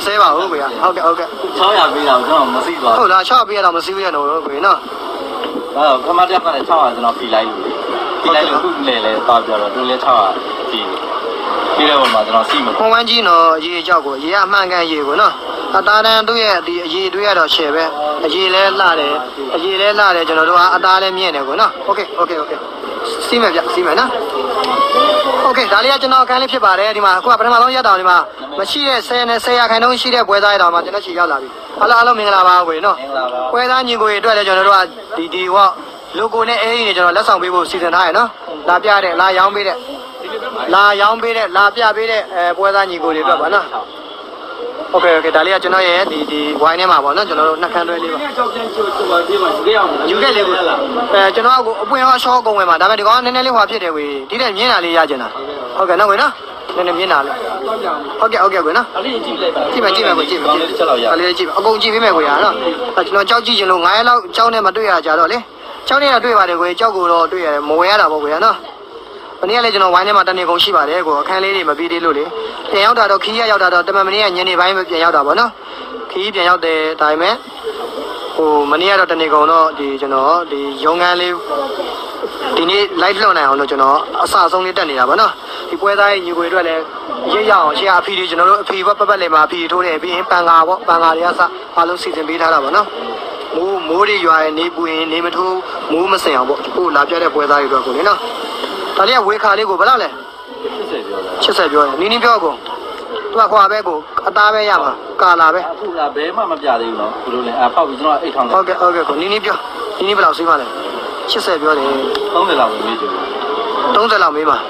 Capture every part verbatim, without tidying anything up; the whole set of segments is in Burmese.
ဆဲပါဘူးကွာဟုတ်ကဲ့ဟုတ်ကဲ့၆ရာပေးတာကျွန်တော်မသိပါဘူးဟုတ်လား၆ပေးရတော့မသိဘူးရတော့ကွာနော်အဲ့တော့ခမတက်ကနေ၆ရာကျွန်တော်ပြီးလိုက်လို့ပြီးလိုက်လို့ခုလေလေတော့ပြောတော့သူလည်း၆ရာပြီးပြီးတဲ့ပုံမှာကျွန်တော်စီမခွန်ဝမ်းကြီးနော်ရေကြောက်ကိုရေအမှန်ကန်ရေကိုနော်အသားတန်းသူ့ရဲ့ဒီအရေတွေးရတော့ရှယ်ပဲအရေလဲလှတယ်အရေလဲလှတယ်ကျွန်တော်တို့ကအသားလဲမြင့်တယ်ကိုနော်โอเคโอเคโอเคစီးမယ်ဗျစီးမယ်နော်โอเคဒါလေးကကျွန်တော်အခန်းလေးဖြစ်ပါတယ်ဒီမှာအခုကပထမဆုံးရက်တောင်ဒီမှာမရှိတဲ့ဆယ်နဲ့ဆယ်ရာခိုင်နှုန်းရှိတဲ့ပွဲသားရတောင်မှာကျွန်တော်ချီရောက်လာပြီအားလုံးအားလုံးမင်္ဂလာပါကိုနော်ပွဲသားညီကိုတွေအတွက်လည်းကျွန်တော်တို့ကဒီဒီဟောလိုကိုနဲ့အေးကြီးတွေကျွန်တော်လက်ဆောင်ပေးဖို့စီစဉ်ထားရနော်လာပြတဲ့လာရောင်းပေးတဲ့လာရောင်းပေးတဲ့လာပြပေးတဲ့အဲပွဲသားညီကိုတွေအတွက်ပါနော်โอเคโอเคဒါလေးကကျွန်တော်ရဲ့ဒီဒီဝိုင်းထဲမှာပေါ့နော်ကျွန်တော်တို့နှက်ခမ်းတွဲလေးပါယူခဲ့လေးကိုအဲကျွန်တော်ကအပွင့်ရောရှော့ကုန်ဝင်မှာဒါပေမဲ့ဒီကောင်ကနည်းနည်းလေးဟွာဖြစ်တယ်ဝေဒီတဲ့မြင်းတာလေးရကျင်တာဟုတ်ကဲ့နော်ဝေနော်နည်းနည်းမြင်းတာလေးဟုတ်ကဲ့ဟုတ်ကဲ့ဝေနော်အလေးကြည့်လိုက်ပါကြည့်မယ်ကြည့်မယ်ကိုကြည့်မယ်အလေးကြည့်မယ်အကုန်ကြည့်ပေးမယ်ကိုရနော်အဲကျွန်တော်ကြောက်ကြည့်ချင်လို့ငါးရက်လောက်ကြောက်နဲ့မတွေ့ရကြတော့လေကြောက်နဲ့တွေ့ပါတယ်ကိုကြောက်ကိုတော့တွေ့ရတယ်မဝဲရတာပေါ့ကိုရနော်မနေ့ကလည်းကျွန်တော်ဝိုင်းထဲမှာတနေကုန်ရှိပါတယ်ကိုအခန်းလေးတွေမပြီးသေးလို့လေပြန်ရောက်တာတော့ခီးရရောက်တာတော့တမန်မနေ့ကညနေပိုင်းပဲပြန်ရောက်တာပေါ့နော်ခီးပြန်ရောက်တယ်ဒါပေမဲ့ဟိုမနေ့ကတော့တနေကုန်တော့ဒီကျွန်တော်ဒီရုံငန်းလေးဒီနေ့ live လွှင့်နိုင်အောင်လို့ကျွန်တော်အစအဆုံးလေးတက်နေတာပေါ့နော်ဒီပွဲသားရဲ့ညီကိုတွေအတွက်လည်းရိပ်ရအောင်ရှေ့အဖီတွေကျွန်တော်တို့အဖီဘက်ပတ်ပတ်လေးမှာအဖီထိုးတယ်ပြီးရင်ပန်ကာပေါ့ပန်ကာတွေကစအားလုံးစီစဉ်ပေးထားတာပေါ့နော်မိုးမိုးတွေရွာရဲ့နေပူရင်နေမထိုးမိုးမစင်အောင်ပေါ့ဟိုလာပြတဲ့ပွဲသားတွေအတွက်ကိုလေနော်ဒါလေးကဝေခါလေးကိုဘယ်လောက်လဲရှစ်ဆယ်ပြောတာရှစ်ဆယ်ပြောတယ်နီးနီးပြောကိုသူကခွာပဲကိုအသားပဲရမှာကာလာပဲအခုကဘဲမှမပြသေးဘူးနော်ဘယ်လိုလဲအဖောက်ပြီးကျွန်တော်အိတ်ထောင်းဟုတ်ကဲ့ဟုတ်ကဲ့ကိုနီးနီးပြောနီးနီးဘယ်လောက်စီးမှလဲရှစ်ဆယ်ပြောတယ်သုံးဆယ်လောက်ပဲမေးကြည့်သုံးဆယ်လောက်မေးပါ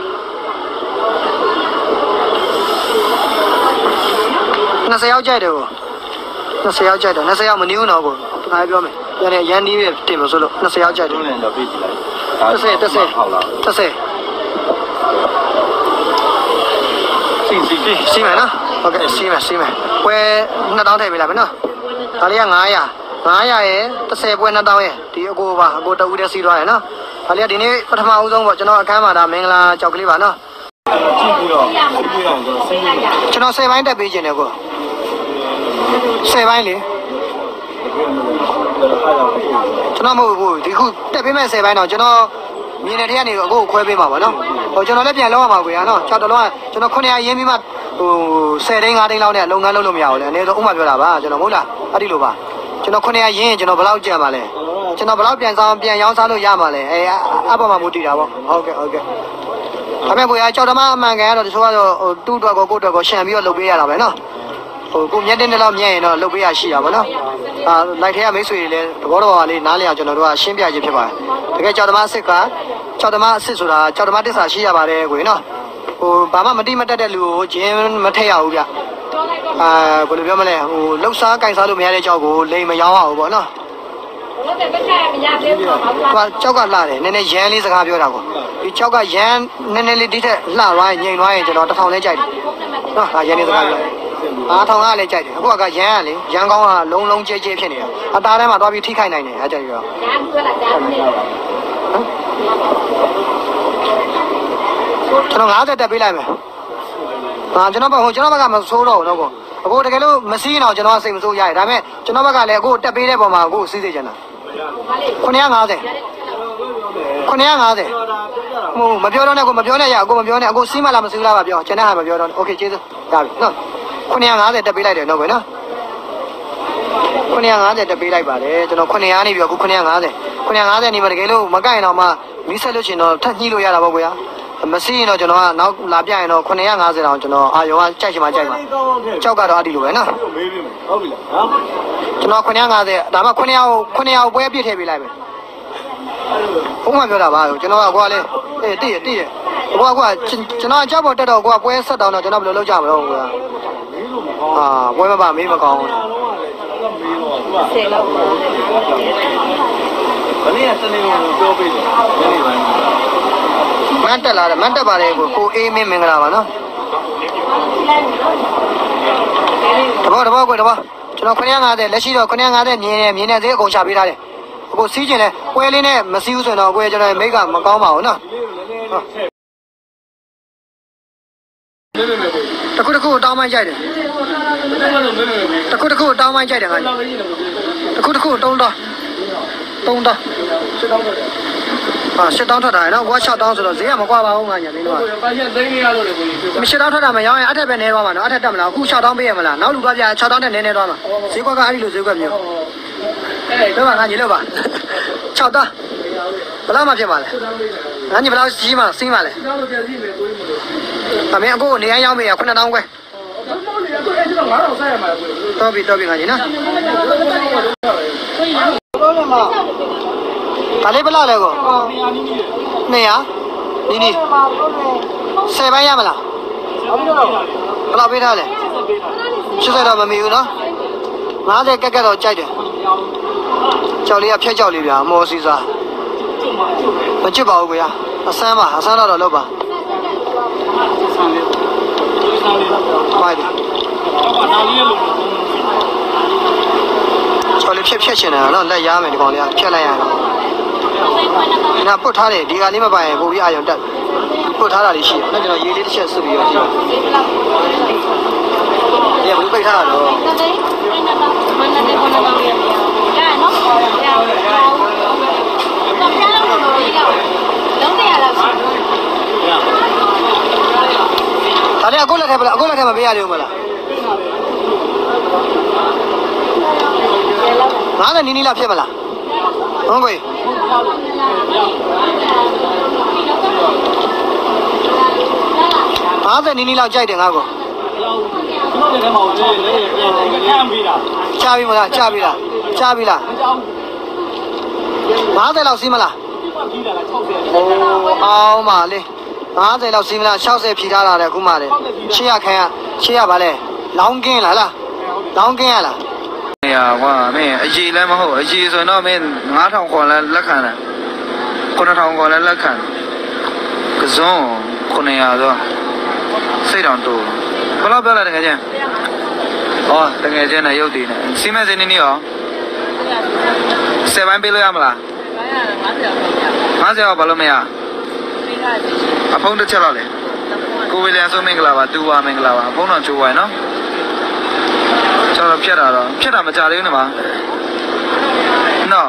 နှစ်ဆယ်ရောက်ကြိုက်တယ်ကိုနှစ်ဆယ်ရောက်ကြိုက်တယ်နှစ်ဆယ်ရောက်မနီးဘူးနော်ကိုဒါပြောမယ်ပြန်ရရန်နီးပဲတင်မဆိုလို့နှစ်ဆယ်ရောက်ကြိုက်တယ်လည်းတော့ပြေးကြည့်လိုက်တစ်ဆယ်တစ်ဆယ်ဟုတ်လားတစ်ဆယ်စီစီစီမယ်နော်ဟုတ်ကဲ့စီမယ်စီမယ်ပွဲနှစ်တောင်းထည့်ပေးလိုက်မယ်နော်ဒါလေးက900 900ရဲ့တစ်ဆယ်ပွဲနှစ်တောင်းရဲ့ဒီအကိုပါအကိုတဦးတည်းစီးသွားရနော်ဒါလေးကဒီနေ့ပထမဦးဆုံးပေါ့ကျွန်တော်အခန်းမှာဒါမင်္ဂလာကြောက်ကလေးပါနော်ကြည့်ပြီးတော့ကြည့်ပြီးတော့စိတ်ရကျွန်တော်ဆယ်ပိုင်းတက်ပေးခြင်းတယ်ကိုဆယ်ပိုင်းလေကျွန်တော်မဟုတ်ဘူးဒီခုတက်ပေးမဲ့ဆယ်ပိုင်းတော့ကျွန်တော်မြင်တဲ့ထဲကနေအကိုခွဲပေးမှာပါနော်ဟိုကျွန်တော်လည်းပြန်လောက်ရမှာကွေရနော်၆တလုံးကကျွန်တော်900ရင်းပြီးမှဟို10တိန်း5တိန်းလောက်နဲ့လုပ်ငန်းလုပ်လို့မရဘူးလေအနေတော့ဥမာပြောတာပါကျွန်တော်မဟုတ်လားအဲ့ဒီလိုပါကျွန်တော်900ရင်းရင်ကျွန်တော်ဘယ်လောက်ကြံပါလဲကျွန်တော်ဘယ်လောက်ပြန်ဆောင်ပြန်ရောင်းစားလို့ရမှာလဲအဲအပေါ်မှာမူတည်တာပေါ့ဟုတ်ကဲ့ဟုတ်ကဲ့ဒါပေမဲ့ကိုရ၆တမအမှန်ကန်ကတော့တချို့ကတော့ဟိုတူးတော့ကိုကိုတော့ကိုရှံပြီးတော့လုပ်ပေးရတာပဲနော်ဟိုကိုမျက်တင်းတစ်လောက်မြင်ရင်တော့လုပ်ပေးရရှိတာပေါ့နော်အာလိုက်ထဲကမိတ်ဆွေတွေလည်းသဘောတော်လေးနားလည်အောင်ကျွန်တော်တို့ကရှင်းပြခြင်းဖြစ်ပါတယ်တကယ်ကြောက်သမားအစ်စ်ကကြောက်သမားအစ်စ်ဆိုတာကြောက်သမားတစ္ဆာရှိရပါတယ်ကိုနော်ဟိုဘာမှမတိမတက်တဲ့လူကိုဂျင်းမထည့်ရဘူးဗျအာဘယ်လိုပြောမလဲဟိုလှုပ်ရှားကင်စားလို့မရတဲ့ကြောက်ကိုလိမ်မရောင်းရဘူးပေါ့နော်ဟုတ်တယ်ပတ်ချက်မရသေးဘူးပေါ့ကြောက်ကလှတယ်နည်းနည်းရမ်းလေးစကားပြောတာကိုဒီကြောက်ကရမ်းနည်းနည်းလေးဒီထက်လှသွားရင်ငြိမ်သွားရင်ကျွန်တော်တစ်ထောင်လေးကြိုက်တယ်နော်ဒါရမ်းလေးစကားပြောအားထောင်ကလည်းကြိုက်တယ်အခုကရမ်းကလေရမ်းကောင်းကလုံးလုံးကျဲကျဲဖြစ်နေတာအသားထဲမှာသွားပြီးထိခိုက်နိုင်တယ်အဲ့ကြပြီးတော့ရမ်းပြောတာကြားနေကျွန်တော်50တက်ပေးလိုက်မယ်ဟာကျွန်တော်ဘက်ဟိုကျွန်တော်ဘက်ကမဆိုးတော့ဘူးနော်ကိုအခုတကယ်လို့မစီးတော့ကျွန်တော်စိတ်မဆိုးရရဒါပေမဲ့ကျွန်တော်ဘက်ကလည်းအခုတက်ပေးတဲ့ပုံမှာအခုစီးစေချင်တာ950 950ဟိုမပြောတော့နဲ့ကိုမပြောနဲ့ရအကိုမပြောနဲ့အကိုစီးမလားမစီးလားပါပြောကျွန်တော်ဟာမပြောတော့โอเคကျေးဇူးရပြီနော်950တက်ပေးလိုက်တယ်နော်ကွယ်နော်950တက်ပေးလိုက်ပါတယ်ကျွန်တော်900နေပြီအခု950 950နေမှာတကယ်လို့မကိုက်ရင်တော့မှမီးဆက်လို့ရှင်တော့ထပ်ညှိလို့ရတာပေါ့ကွယ်မစီးရင်တော့ကျွန်တော်ကနောက်လာပြရင်တော့950တောင်ကျွန်တော်အာရောကကြိုက်ချင်မှကြိုက်ပါကြောက်ကတော့အတီလိုပဲနော်မေးပြီဟုတ်ပြီလားကျွန်တော်950ဒါမှ900ကို900ပွဲပြည့်ထည့်ပေးလိုက်မယ်ဘုံမပြောတာပါကျွန်တော်ကကွာလေအေးတည့်ရတည့်ရကွာကွာကျွန်တော်ကြောက်ပေါ်တက်တော့ကွာပွဲဆက်တောင်းတော့ကျွန်တော်ဘယ်လိုလုပ်ကြမလို့ကွာအာပွဲမပါမေးမကောင်းဘူးဆယ်လောက်ဘယ်နည်းစနေကိုပြောပေးတယ်ညနေပိုင်းမန်တက်လာတယ်မန်တက်ပါလေကိုကိုအေးမင်းမင်္ဂလာပါနော်တဘောတဘောကိုတဘောကျွန်တော်950လက်ရှိတော့950မြင်နေမြင်နေသေးအကုန်ချပေးထားတယ်အခုစီးကျင်လဲပွဲလေးနဲ့မစီးဘူးဆိုတော့ကိုကျွန်တော်မိတ်ကမကောင်းပါဘူးနော်တခုတခုတောင်းမှကြိုက်တယ်တခုတခုတောင်းမှကြိုက်တယ်ငါတခုတခုတုံးတော့တုံးတော့ရှစ်တောင်းထွက်ဟာရှစ်တောင်းထွက်တာနော်ကွာ၆တောင်းဆိုတော့ဈေးကမကွာပါဘူးငါညာမင်းတို့ကပါချက်သိန်းနေရလို့လေကိုကြီးရှစ်တောင်းထွက်တာမရောင်းရင်အထက်ပဲနေသွားမှာနော်အထက်တက်မလားအခု၆တောင်းပေးရမလားနောက်လူသွားပြ၆တောင်းနဲ့နည်းနည်းသွားမှာဈေးကွက်ကအဲ့ဒီလိုဈေးကွက်မျိုးတော့ငါညီလို့ပါ၆တောင်းဘယ်လောက်မှဖြစ်ပါလဲငါညီဘယ်လောက်ကြီးမှစီးမှလဲအမေအကိုနေရရောက်မေးရခုနှစ်တောင်းခွဲတော်ပြီတော်ပြီငါညီနော်ဒါလေးဘယ်လောက်လဲကိုနှစ်ရာနီးနီးဆယ်ပိုင်းရမလားဘယ်လောက်ပေးထားလဲရှစ်ဆယ်တော့မမီဘူးနော်ငါးဆယ်ကက်ကက်တော့ကြိုက်တယ်ကြောက်လေးကဖြက်ကြောက်လေးဗျာမော်စီစားမချစ်ပါဘူးကွာအဆန်းပါအဆန်းတော့တော့လောက်ပါဟုတ်တယ်ကြော်လေးဖြက်ဖြက်ချင်တယ်နော်လက်ရမယ်ဒီကောင်လေးကဖြက်လိုက်ရအောင်ငါပုတ်ထားတယ်ဒီကလေးမပိုင်ရင်ပို့ပြီးအာရုံတက်ပုတ်ထားတာလေးရှိတယ်နော်ကျွန်တော်ရေးလေးတစ်ချက်စုပြီးတော့ဒီကဘူးပိတ်ထားတာတော့ဒါလည်းအခုလက်ထဲမလားအခုလက်ထဲမှာပေးရတယ်ဦးမလားငါးနဲ့နီးနီးလားဖြစ်မလားဟုတ်ကွေငါးဆယ်နီးနီးလောက်ကြိုက်တယ်ငါကောချပြီမလားချပြီလားချပြီလားငါးဆယ်လောက်စီးမလားအောင်ပါလေငါးဆယ်လောက်စီးမလား၆ဆယ်ဖြီထားတာလေအခုမှလေရှေ့ရခိုင်းရရှေ့ရပါလေလောင်းကင်းလားလားလောင်းကင်းရလားနေရကွာမင်းအကြီးလည်းမဟုတ်အကြီးဆိုတော့မင်းငါးထောင်ခေါ်လဲလက်ခံတယ်ခုနှစ်ထောင်ခေါ်လဲလက်ခံကစုံခုနှစ်ရာဆိုစိတ်တောင်တိုးဘယ်လောက်ပြောလဲတကယ်ချင်းဟောတကယ်ချင်းနဲ့ရုပ်တည်နေစီမံစင်းနေနေရောဆယ်ပိုင်းပေးလို့ရမလားငါးဆယ်ရောဘာလို့မရအဖုံးတစ်ချက်တော့လေကိုဝီလျံဆိုမင်္ဂလာပါတူပါမင်္ဂလာပါအဖုံးတော်ချိုးပါနော်ကျွန်တော်ဖြတ်တာတော့ဖြတ်တာမကြသေးဘူးနော်နော်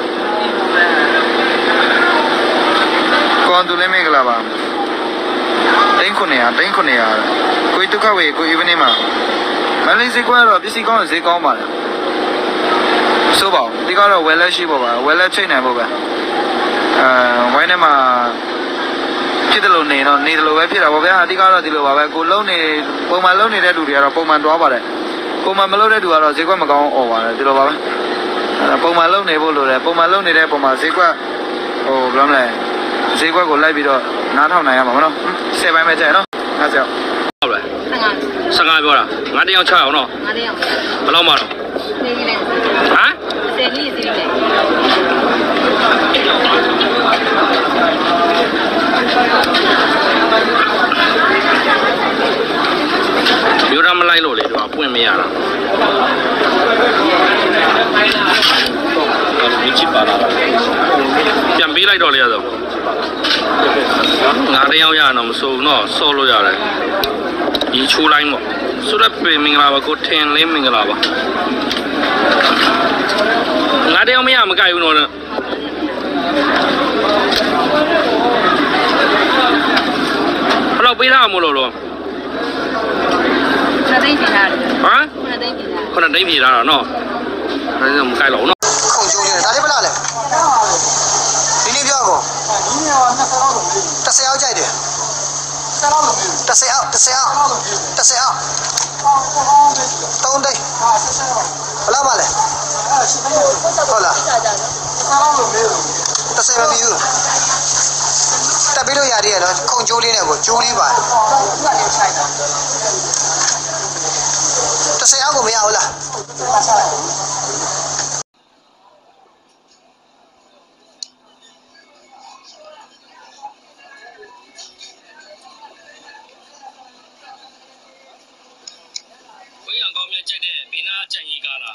ကွန်တူလေးမင်္ဂလာပါတိုင်းခုနေရတိုင်းခုနေရကိုဒုက္ခဝေကိုအီဗနေမှာမလေးစိတ်ကွာတော့ပစ္စည်းကောင်းဈေးကောင်းပါလေဆိုပါဒီကတော့ဝယ်လက်ရှိပေါ့ပါဝယ်လက်ချိန်နိုင်ပေါ့ပဲအဲဝိုင်းထဲမှာဖြစ်တယ်လို့နေတော့နေတယ်လို့ပဲဖြစ်တာပေါ့ဗျာအဓိကတော့ဒီလိုပါပဲကိုလုံးနေပုံမှန်လုံးနေတဲ့လူတွေကတော့ပုံမှန်တွားပါတယ်ပုံမှန်မလုံးတဲ့လူကတော့ဈေးကွက်မကောင်းអော်ပါတယ်ဒီလိုပါပဲအဲပုံမှန်လုံးနေဖို့လိုတယ်ပုံမှန်လုံးနေတဲ့ပုံမှန်ဈေးကွက်ဟိုဘယ်လိုမလဲဈေးကွက်ကိုလိုက်ပြီးတော့နားထောင်နိုင်ရမှာမနော်ဆယ်ပိုင်းပဲကြိုက်နော်ငါကြောက်ဟုတ်လားဆယ်ငါပြောတာငါတယောက်ချအောင်နော်ငါတယောက်ဘယ်လောက်မှတော့နေနေဟမ်ဆယ်လေးစီးတယ်မျိုးရမလိုက်လို့လေသူကပွင့်မရတာဒီချစ်ပါလာပြန်ပေးလိုက်တော့လေရတော့ငါတယောက်ရအောင်မစိုးဘူးနော်ဆော့လို့ရတယ်ဒီချိုးလိုက်ပေါ့ဆိုတော့ပြင်မင်္ဂလာပါကိုထင်လေးမင်္ဂလာပါငါတယောက်မရမကြိုက်ဘူးနော်ဘယ်လောက်ပေးထားမလို့လို့ခဏသိမ်းပြထားတယ်ဟမ်ခဏသိမ်းပြထားခဏသိမ်းပြထားတာနော်ဒါဆိုမကြိုက်တော့နော်ခုံချိုးနေတယ်ဒါလေးဘယ်လားလဲဒီနေ့ပြောကောဒီနေ့ကနှစ်ဆယ်လောက်လို့တစ်ဆယ်အောင်ကြိုက်တယ်ဆယ်လောက်လို့တစ်ဆယ်အောင်တစ်ဆယ်အောင်တစ်ဆယ်အောင်သုံးသိန်းဘယ်လောက်ပါလဲဟုတ်လားတစ်ဆယ်မမီဘူးတက်ပြီးလို့ရတယ်နော်ခုံချိုးလေးနဲ့ကိုကျိုးလေးပါတစ်ဆယ်အောင်ကိုမရဘူးလားဝေးရန်ကောင်းမြတ်ကြက်တဲ့ဘီနာအချန်ကြီးကားလား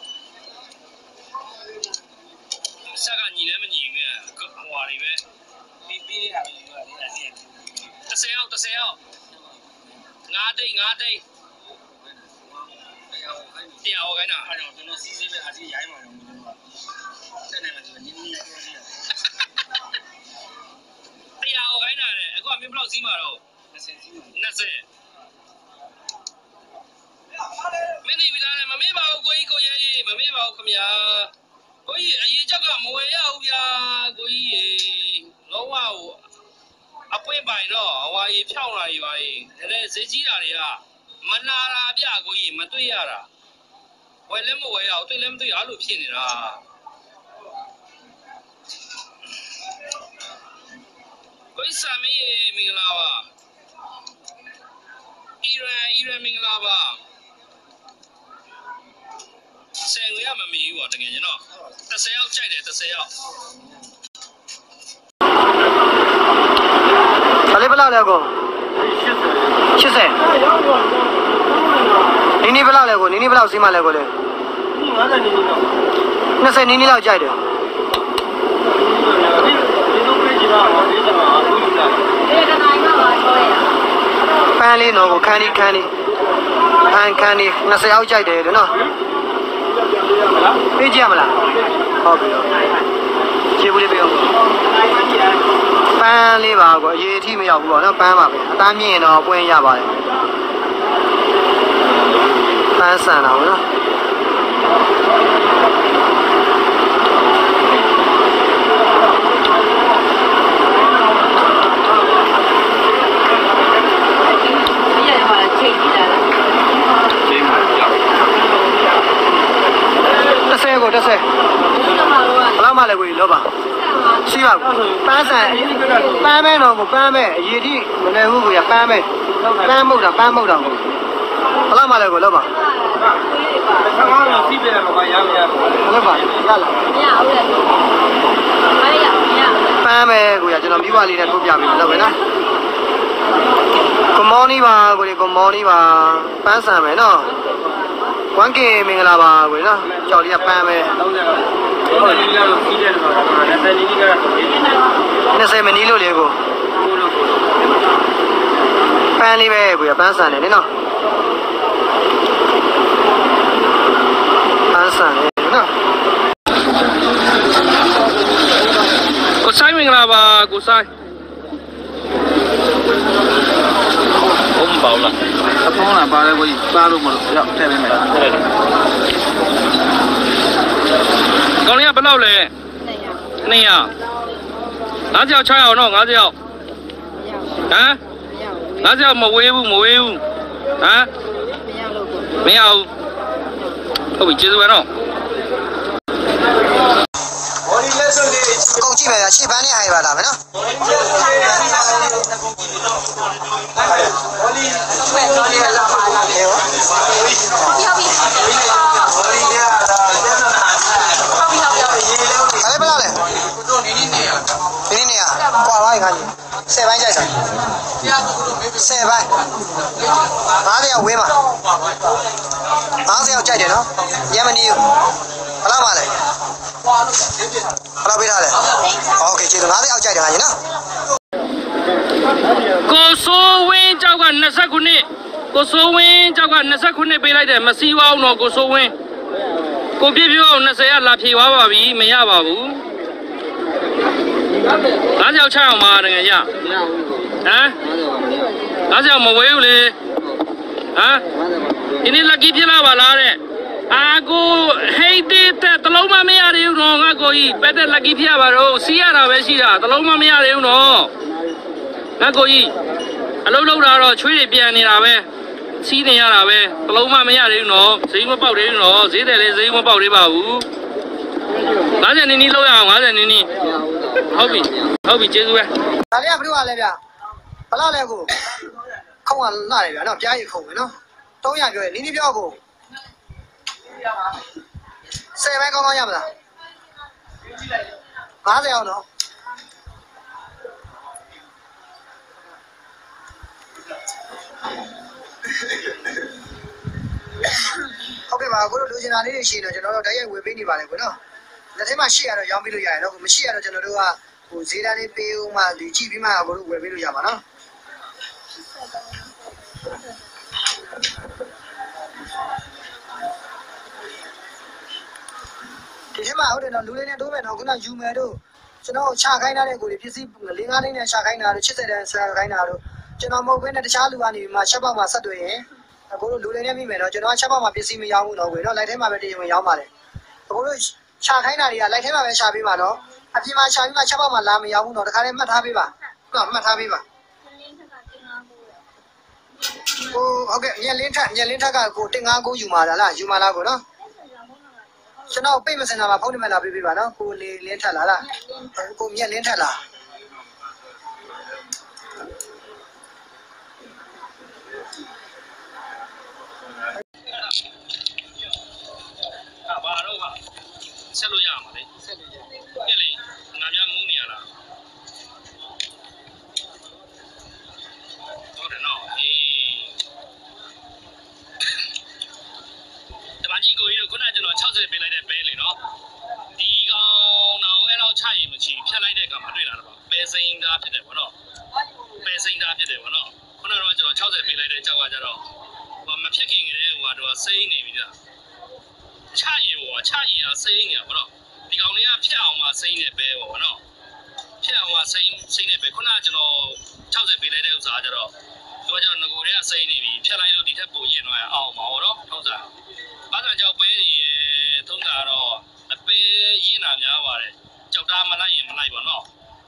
ဆက်ကညီလည်းမညီဘူးဟွာတွေပဲတစ်ဆယ်ရောက်တစ်ဆယ်ရောက်ငါးတိတ်ငါးတိတ်တရားဟောခိုင်းတာအဲ့တော့ကျွန်တော်စီးစီးပဲအစီရိုင်းမှာတော့ကျွန်တော်တက်နေမှာကျွန်တော်နင်းနင်းပြောစီတရားဟောခိုင်းတာလေအခုအမင်းဘလောက်စီးမှာတော့နှစ်ဆယ်စီးမှာနှစ်ဆယ်မင်းဒီမိသားနဲ့မမေးပါဘူးကိုကြီးကိုရဲကြီးမမေးပါဘူးခင်ဗျာကိုကြီးအရေးချက်ကမဝယ်ရဘူးဗျာကိုကြီးရေလုံးဝဟိုအပွင့်ပိုင်တော့ဟွာကြီးဖြောင်းလာကြီးပါကြီးဒါနဲ့ဈေးကြီးတာတွေကမနာတာဗျကိုကြီးမတွေ့ရတာဝယ်လည်းမဝယ်ရအောင်တွေ့လည်းမတွေ့ရအဲ့လိုဖြစ်နေတာကိုကြီးစာမင်းရေမင်္ဂလာပါအီရန်အီရန်မင်္ဂလာပါဆယ်ငွေရမမီးဘူးပေါ့တကယ်ကျွန်တော်တစ်ဆယ်ရောက်ကြိုက်တယ်တစ်ဆယ်ရောက်ဒါလေးဘယ်လောက်လဲကိုရှစ်ဆယ်နီနီဘယ်လောက်လဲကိုနီနီဘယ်လောက်စီးမှလဲကိုလေငါးဆယ်နီနီတော့နှစ်ဆယ်နီနီလောက်ကြိုက်တယ်ဒီလိုပြေးကြတာဟောဒီကမှာအခုယူလာတယ်ဒီကနိုင်တော့ပါဆိုရပန်းလေးနော်ကိုခန်းလေးခန်းလေးခန်းခန်းလေးနှစ်ဆယ်အောက်ကြိုက်တယ်လေနော်ပေးကြရမလားဟုတ်ပြီခြေဘူးလေးပေးအောင်ပန်းလေးပါကိုအရေးအထိမရောက်ဘူးပေါ့နော်ပန်းပါပဲအသားမြင့်ရင်တော့ပွင့်ရပါတယ်ပန်းဆန်တာပေါ့နော်တစ်ဆယ်ကိုတစ်ဆယ်ဘယ်လောက်မှလဲကိုကြီးလောပါရှိပါဘူးပန်းဆန်ပန်းမဲတော့ကိုပန်းမဲအရေးထိမနေဘူးကိုရပန်းမဲပန်းမုတ်တာပန်းမုတ်တာကိုဘယ်လောက်မှလဲကိုလောပါဆန်းကားတော့စီးပြတယ်မကွာရမရဘူးလောပါရလားမရဘူးလေမရရမရပန်းမဲကိုရကျွန်တော်မိဘလေးနဲ့ထုတ်ပြပြီလို့ပဲနော်ကွန်မော်နီပါကိုဒီကွန်မော်နီပါပန်းဆန်မယ်နော်ဝမ်ကေမင်္ဂလာပါကိုနော်ကြော်လေးကပန်းမဲဟုတ်တယ်ဒီကတော့စီးတယ်တော့နှစ်ဆယ်နီနီကတော့နှစ်ဆယ်မနီလို့လေကိုပန်းလေးပဲကိုရပန်းဆန်တယ်နော်ပန်းဆန်တယ်နော်ကိုဆိုင်မင်္ဂလာပါကိုဆိုင်ဘုံပေါလားအဖုံးလာပါလေကိုကြီးပါလို့မလို့ရောက်ထည့်ပေးမယ်ကောင်းလေးကဘယ်လောက်လဲနှစ်ရာငါးကြောက်ချရောက်တော့ငါးကြောက်ဟမ်ငါးကြောက်မဝေးဘူးမဝေးဘူးဟမ်မရဘူးဟုတ်ပြီကျေးဇူးပဲနော်ဘော်ဒီလက်စွပ်လေးကုန်ကြည့်မယ်ရှေ့ပန်းနဲ့ဟိုင်ပါလာမယ်နော်ဘော်ဒီမဲ့တော်လေးလာပါလာတယ်ဟောဟုတ်ပြီဟုတ်ပြီဘော်ဒီရတာကျန်တာဟုတ်ပြီဟုတ်ပြီရေးလုံးလေးအဲ့ဘယ်လောက်လဲကိုတို့နီနီနေရနီနီနေရပွာပါခါကြီးဆယ်ပိုင်းကြိုက်စားတရားကိုတို့မေးဆယ်ပိုင်းငါးတရားဝေးမှာငါးဆယ်ရောက်ကြိုက်တယ်နော်ရမနီဘယ်လောက်ပါလဲဘယ်လောက်ပေးထားလဲโอเคကျေးဇူးငါးဆယ်ရောက်ကြိုက်တယ်ခါကြီးနော်ကိုစိုးဝင်းကျောက်ကနှစ်ဆယ်ခုနှစ်ကိုစိုးဝင်းကျောက်ကနှစ်ဆယ်ခုနှစ်ပေးလိုက်တယ်မစီးဝအောင်တော့ကိုစိုးဝင်းကိုပြည့်ပြည့်အောင်နှစ်ဆယ်ရလာဖြေသွားပါပြီမရပါဘူးငါးကြောက်ချအောင်ပါတကယ်ရဟမ်ငါးကြောက်မဝေးဘူးလေဟမ်ဒီနေ့ lucky ဖြစ်လာပါလားတဲ့အာကိုဟိတ်တဲ့တလုံးမမရသေးဘူးတော့ငါကိုကြီးပက်တဲ့ lucky ဖြစ်ပါတော့စီးရတာပဲရှိတာတလုံးမမရသေးဘူးတော့ငါကိုကြီးအလုံးလုံးတာတော့ချွေးတွေပြန်နေတာပဲစီးနေရတာပဲတလုံးမမရသေးဘူးတော့ဈေးမပေါက်သေးဘူးတော့ဈေးတယ်လေဈေးမပေါက်သေးပါဘူးငါးဆယ်နီးနီးလောက်ရအောင်ငါးဆယ်နီးနီးဟုတ်ပြီဟုတ်ပြီကျေးဇူးပဲဒါလေးကဘယ်လိုလဲဗျဘလောက်လဲကိုခုံကလာတယ်ဗျနော်ကြားရခုံပဲနော်သုံးရာပြောရနီးနီးပြောကိုဆယ်ပိုင်းကောင်းကောင်းရမလားငါးဆယ်အောင်နော်ဟုတ်ကဲ့ပါကိုတို့လူချင်တာလေးတွေရှိရင်တော့ကျွန်တော်တို့တိုက်ရိုက်ဝေပေးနေပါလေကိုနော်လက်ထဲမှာရှိရတော့ရောင်းပေးလို့ရတယ်နော်ကိုမရှိရတော့ကျွန်တော်တို့ကဟိုဈေးတန်းလေးပေးဦးမှဒီကြည့်ပြီးမှအကိုတို့ဝယ်ပေးလို့ရမှာနော်ဒီထဲမှာဟုတ်တယ်နော်လူလေးနဲ့တိုးမယ်နော်ခုနယူမယ်တို့ကျွန်တော်ချခိုင်းထားတဲ့ကိုတွေပစ္စည်း၄၅သိန်းနဲ့ချခိုင်းတာတို့၈၀တန်းချခိုင်းတာတို့ကျွန်တော်မဟုတ်ဘဲနဲ့တခြားလူကနေမှချက်ပေါက်မှာဆက်တွေ့ရင်အကိုတို့လူလေးနဲ့မိမယ်နော်ကျွန်တော်ချက်ပေါက်မှာပစ္စည်းမရောင်းဘူးနော်ကိုနော်လိုက်ထဲမှာပဲတရားဝင်ရောင်းပါတယ်အကိုတို့ချခိုင်းတာတွေကလိုက်ထဲမှာပဲချပေးပါနော်အပြင်မှာချပြီးမှချက်ပေါက်မှာလာမရောင်းဘူးနော်တခါလေးမှတ်ထားပေးပါဟုတ်မှတ်ထားပေးပါဟိုဟုတ်ကဲ့ညက်လင်းထက်ညက်လင်းထက်ကကိုတင်ငါးကိုယူมาလားယူมาလားကိုနော်ကျွန်တော်ပိတ်မစင်တာမှာဖုန်းနံပါတ်လာပေးပေးပါနော်ကိုလေးလင်းထက်လားလားကိုမြက်လင်းထက်လား啊，把肉吧，ဆက်လို့ရမှာလေဆက်လို့ရတယ်ပြက်လေငါများမူးနေရလားဟုတ်တယ်နော်အေးတမကြီးကိုကြီးတို့ခုနကကျွန်တော်၆၀ပေးလိုက်တဲ့ပဲလေနော်ဒီကောင်တော့အဲ့တော့ချရင်မချီဖြတ်လိုက်တဲ့ကောင်မတွေ့လာတော့ပဲစိန်သားဖြစ်တယ်ဗောနော်ပဲစိန်သားဖြစ်တယ်ဗောနော်ခုနကတော့ကျွန်တော်၆၀ပေးလိုက်တဲ့ကြောက်ကကြတော့ဟိုမဖြတ်ခင်ကလေးဟိုကတော့စိမ့်နေပြီလားချရီဟိုချရီကစိမ့်နေဗောနော်ဒီကောင်လေးကဖြတ်အောင်မှစိမ့်နေပဲဗောနော်ဖြတ်အောင်မှစိမ့်စိမ့်နေပဲခုနကကျွန်တော်၆၀ပေးလိုက်တဲ့ဥစ္စာကကြတော့ဒီကကျွန်တော်ငကိုတွေကစိမ့်နေပြီဖြတ်လိုက်လို့ဒီထက်ပိုရင်တော့အောင်ပါဗောနော်ဟုတ်စားဘာသာကြောက်ပဲတွေထုံးတာတော့အပေးရင်နာများပါတယ်ကြောက်တာမလိုက်ရင်မလိုက်ပါနော်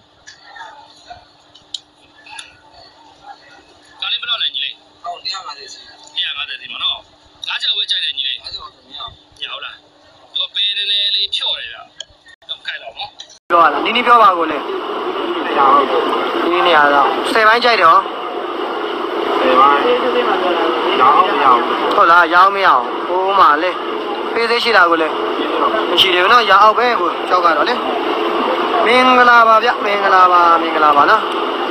ကားလေးဘယ်တော့လဲညီလေးဟုတ်၁၅၀စီ၁၅၀စီမနော်ကားကြောက်ဝဲကြိုက်တယ်ညီလေးကားကြောက်မရညောက်လားသူပေးနေလေးလေးဖြော့တယ်ဗျတော့ခိုက်တော့နော်ပြောရလားနီးနီးပြောပါကိုလေဒီနေရာတော့ဆယ်ပိုင်းကြိုက်တယ်ဟောဆယ်ပိုင်းရောင်းမရအောင်ဟုတ်လားရောင်းမရအောင်ဟိုးမှာလေပေးသေးရှိတာကိုလေမရှိတယ်နော်ရအောင်ပဲကိုကြောက်ကတော့လေမင်္ဂလာပါဗျမင်္ဂလာပါမင်္ဂလာပါနော်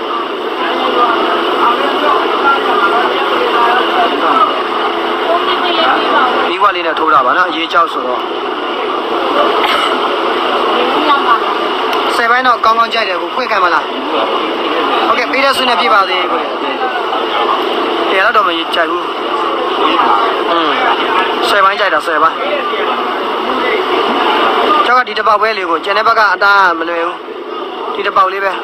ဒီဝါလေးနဲ့ထိုးတာပါနော်အရေးကြောက်ဆိုတော့ဆယ်ပိုင်းတော့ကောင်းကောင်းကြိုက်တယ်ကိုဖွင့်ခိုင်းမလားဟုတ်ကဲ့ပေးတဲ့ဆွနဲ့ပြပါသေးကိုတယ်တော့တော့မကြိုက်ဘူးอืมဆယ်ပိုင်းကြိုက်တာဆယ်ပိုင်းကျောက်ကဒီတစ်ပေါက်ပဲလေးကိုကျန်တဲ့ဘက်ကအသားမလွယ်ဘူးဒီတစ်ပေါက်လေးပဲ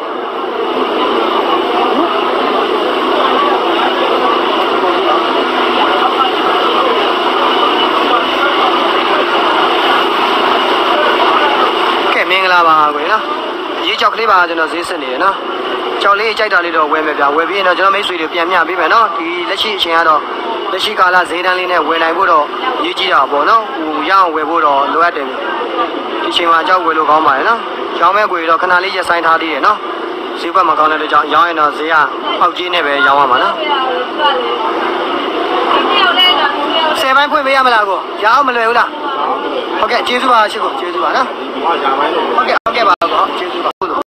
ကဲမင်္ဂလာပါကိုနော်ရေးကြောက်ကလေးပါကျွန်တော်ဈေးစစ်နေရနော်ကြောက်လေးကြိုက်တာလေးတော့ဝယ်မယ်ဗျာဝယ်ပြီးရင်တော့ကျွန်တော်မိတ်ဆွေတွေပြန်မျှပေးမယ်နော်ဒီလက်ရှိအချိန်ကတော့လက်ရှိကာလဈေးတန်းလေးနဲ့ဝယ်နိုင်ဖို့တော့ရေးကြည့်တာပေါ့နော်ဟိုရအောင်ဝယ်ဖို့တော့လိုအပ်တယ်ဒီအချိန်မှာကြောက်ဝယ်လို့ကောင်းပါတယ်နော်ရောင်းမဲ့ကိုတော့ခဏလေးရက်ဆိုင်ထားသေးတယ်နော်ဈေးကွက်မကောင်းတဲ့အတွက်ကြောင့်ရောင်းရင်တော့ဈေးကအောက်ကြီးနဲ့ပဲရောင်းရမှာနော်ဆယ်ပိုင်းဖွင့်ပေးရမလားကိုရအောင်မလွယ်ဘူးလားဟုတ်ကဲ့ကျေးဇူးပါရှိကိုကျေးဇူးပါနော်ဟုတ်ကဲ့ဟုတ်ကဲ့ပါကော